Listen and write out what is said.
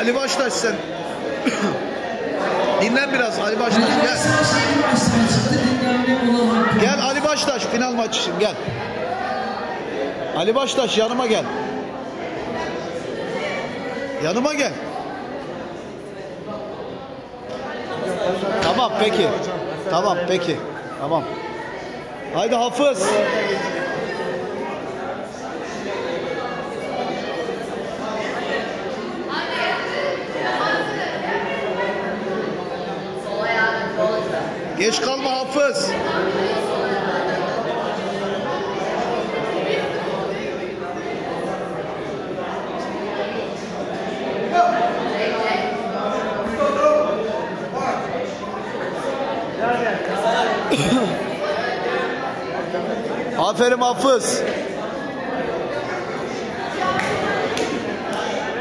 Ali Baştaş sen. Dinlen biraz Ali Baştaş gel. Gel Ali Baştaş final maçı için gel. Ali Baştaş yanıma gel. Yanıma gel. Tamam peki. Tamam peki. Tamam. Haydi Hafız. Geç kalma Hafız. Aferin Hafız.